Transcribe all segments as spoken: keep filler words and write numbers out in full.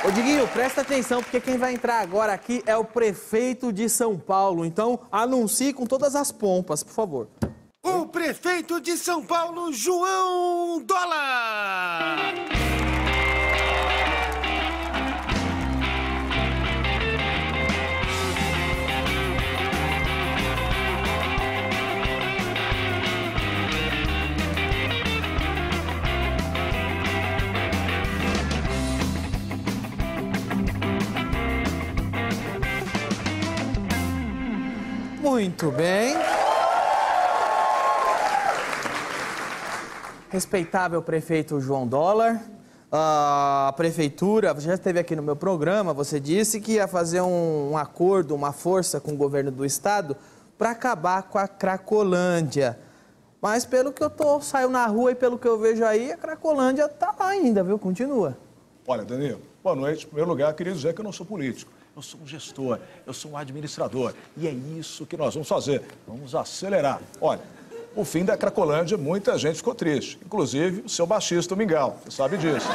Ô, Diguinho, presta atenção, porque quem vai entrar agora aqui é o prefeito de São Paulo. Então, anuncie com todas as pompas, por favor. O prefeito de São Paulo, João Dólar! Muito bem. Respeitável prefeito João Dólar, a prefeitura, você já esteve aqui no meu programa, você disse que ia fazer um, um acordo, uma força com o governo do estado para acabar com a Cracolândia. Mas pelo que eu tô, saio na rua e pelo que eu vejo aí, a Cracolândia tá lá ainda, viu? Continua. Olha, Danilo, boa noite. Em primeiro lugar, eu queria dizer que eu não sou político. Eu sou um gestor, eu sou um administrador. E é isso que nós vamos fazer. Vamos acelerar. Olha, o fim da Cracolândia, muita gente ficou triste. Inclusive o seu baixista, o Mingau. Você sabe disso.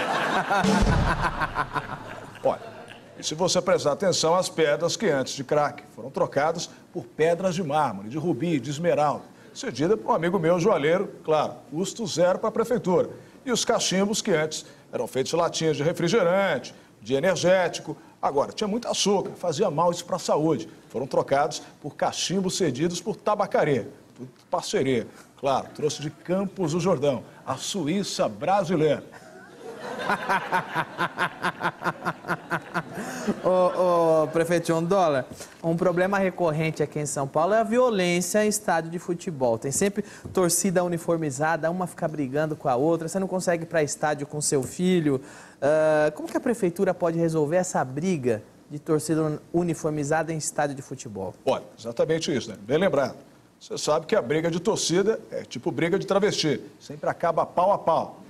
Olha, e se você prestar atenção, as pedras que antes de crack foram trocadas por pedras de mármore, de rubi, de esmeralda, cedida por um amigo meu, joalheiro, claro, custo zero para a prefeitura. E os cachimbos que antes eram feitos de latinhas de refrigerante, de energético. Agora, tinha muito açúcar, fazia mal isso para a saúde. Foram trocados por cachimbos cedidos por tabacaria, por parceria. Claro, trouxe de Campos do Jordão, a Suíça brasileira. Ô, ô, prefeito João Dólar, um problema recorrente aqui em São Paulo é a violência em estádio de futebol. Tem sempre torcida uniformizada, uma fica brigando com a outra, você não consegue ir para estádio com seu filho. Uh, como que a prefeitura pode resolver essa briga de torcida uniformizada em estádio de futebol? Olha, exatamente isso, né? Bem lembrado. Você sabe que a briga de torcida é tipo briga de travesti. Sempre acaba pau a pau.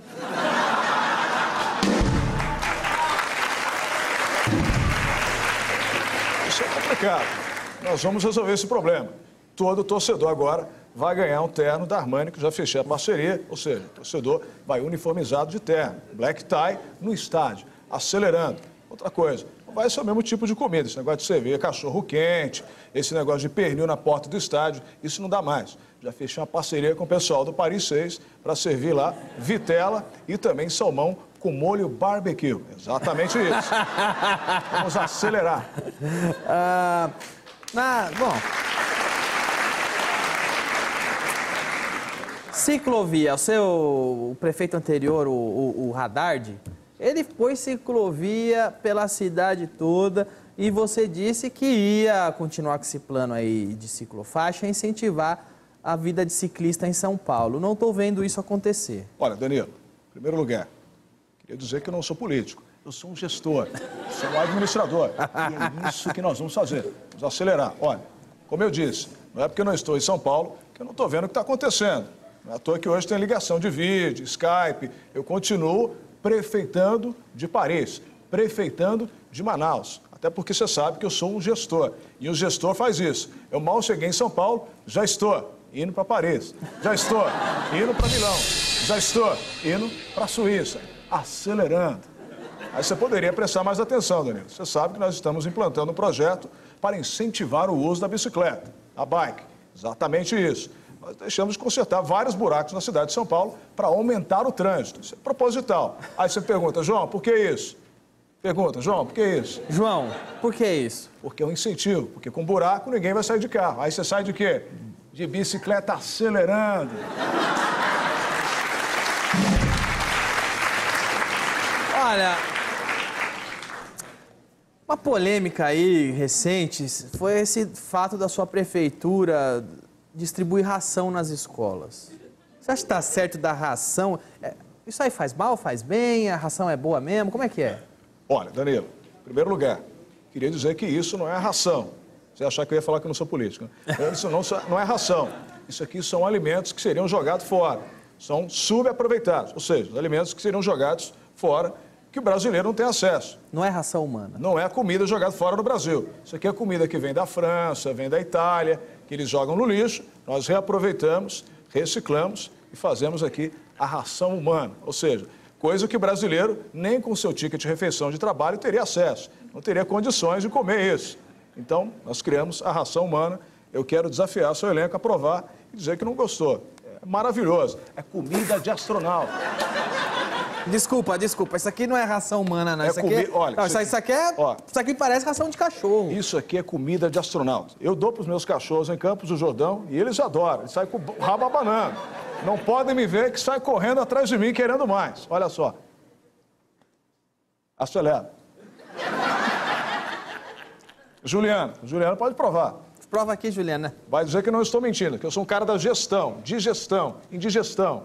Isso é complicado. Nós vamos resolver esse problema. Todo torcedor agora vai ganhar um terno da Armani, que já fechei a parceria, ou seja, o torcedor vai uniformizado de terno, black tie no estádio, acelerando. Outra coisa, não vai ser o mesmo tipo de comida, esse negócio de servir cachorro quente, esse negócio de pernil na porta do estádio, isso não dá mais. Já fechei uma parceria com o pessoal do Paris seis para servir lá vitela e também salmão com molho barbecue. Exatamente isso. Vamos acelerar. Uh, na, bom... Ciclovia, o seu o prefeito anterior, o, o, o Haddad, ele pôs ciclovia pela cidade toda e você disse que ia continuar com esse plano aí de ciclofaixa e incentivar a vida de ciclista em São Paulo. Não estou vendo isso acontecer. Olha, Danilo, em primeiro lugar, queria dizer que eu não sou político, eu sou um gestor, sou um administrador. E é isso que nós vamos fazer, vamos acelerar. Olha, como eu disse, não é porque eu não estou em São Paulo que eu não estou vendo o que está acontecendo. Não é à toa que hoje tem ligação de vídeo, Skype. Eu continuo prefeitando de Paris, prefeitando de Manaus. Até porque você sabe que eu sou um gestor. E o gestor faz isso. Eu mal cheguei em São Paulo, já estou indo para Paris. Já estou indo para Milão. Já estou indo para a Suíça. Acelerando. Aí você poderia prestar mais atenção, Danilo. Você sabe que nós estamos implantando um projeto para incentivar o uso da bicicleta, a bike. Exatamente isso. Nós deixamos de consertar vários buracos na cidade de São Paulo para aumentar o trânsito. Isso é proposital. Aí você pergunta, João, por que isso? Pergunta, João, por que isso? João, por que isso? Porque é um incentivo. Porque com buraco ninguém vai sair de carro. Aí você sai de quê? De bicicleta acelerando. Olha, uma polêmica aí recente foi esse fato da sua prefeitura distribuir ração nas escolas. Você acha que está certo dar ração? É, isso aí faz mal, faz bem? A ração é boa mesmo? Como é que é? Olha, Danilo, em primeiro lugar, queria dizer que isso não é ração. Você achar que eu ia falar que eu não sou político, né? Isso não, não é ração. Isso aqui são alimentos que seriam jogados fora. São subaproveitados, ou seja, os alimentos que seriam jogados fora, que o brasileiro não tem acesso. Não é ração humana? Não é comida jogada fora no Brasil. Isso aqui é comida que vem da França, vem da Itália, que eles jogam no lixo, nós reaproveitamos, reciclamos e fazemos aqui a ração humana. Ou seja, Coisa que o brasileiro, nem com seu ticket de refeição de trabalho, teria acesso. Não teria condições de comer isso. Então, nós criamos a ração humana. Eu quero desafiar seu elenco a provar e dizer que não gostou. É maravilhoso. É comida de astronauta. Desculpa, desculpa. Isso aqui não é ração humana, não. É Isso aqui comi... é... Olha, não, isso isso, aqui... aqui é... Ó, isso aqui parece ração de cachorro. Isso aqui é comida de astronauta. Eu dou para os meus cachorros em Campos do Jordão e eles adoram. Eles saem com o rabo abanando. Não podem me ver que sai correndo atrás de mim querendo mais. Olha só. Acelera. Juliana. Juliana pode provar. Prova aqui, Juliana. Vai dizer que não estou mentindo, que eu sou um cara da gestão, digestão, indigestão.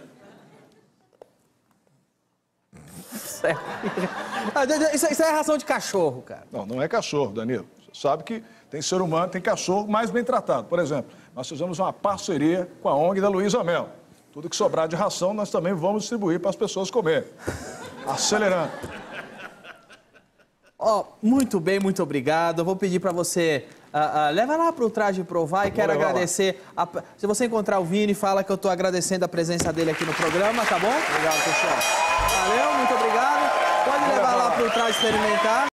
Isso, isso é ração de cachorro, cara. Não, não é cachorro, Danilo. Você sabe que tem ser humano, tem cachorro mais bem tratado. Por exemplo, nós fizemos uma parceria com a O N G da Luísa Mel. Tudo que sobrar de ração, nós também vamos distribuir para as pessoas comerem. Acelerando. Ó, oh, muito bem, muito obrigado. Eu vou pedir para você... Uh, uh, leva lá para o Traje Provar e quero agradecer. A, se você encontrar o Vini, fala que eu estou agradecendo a presença dele aqui no programa, tá bom? Obrigado, pessoal. Valeu, muito obrigado. Pode levar lá para o Traje experimentar.